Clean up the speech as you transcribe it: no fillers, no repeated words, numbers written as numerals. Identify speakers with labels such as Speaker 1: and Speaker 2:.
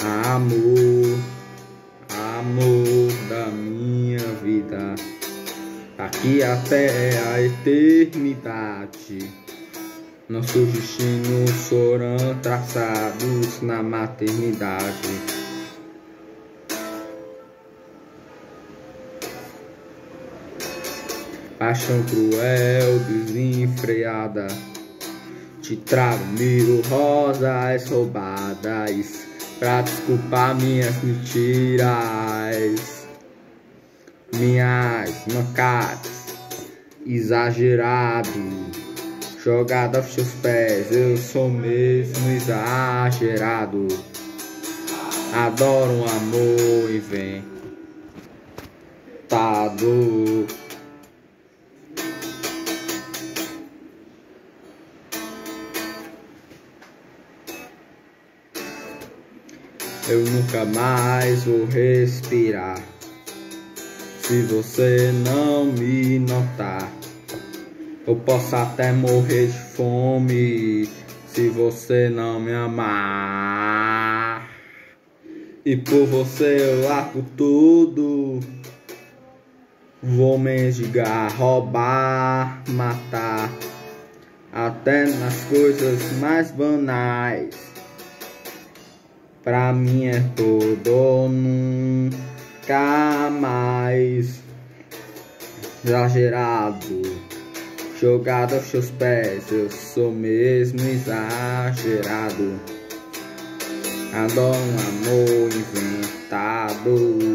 Speaker 1: Amor, amor da minha vida, aqui até a eternidade. Nossos destinos foram traçados na maternidade. Paixão cruel, desenfreada, te trago mil rosas roubadas pra desculpar minhas mentiras, minhas mancadas, exagerado, jogado aos seus pés. Eu sou mesmo exagerado. Adoro um amor inventado. Eu nunca mais vou respirar se você não me notar. Eu posso até morrer de fome se você não me amar. E por você eu largo tudo. Vou mendigar, roubar, matar, até nas coisas mais banais. Pra mim é tudo, nunca mais. Exagerado, jogado aos seus pés, eu sou mesmo exagerado. Adoro um amor inventado.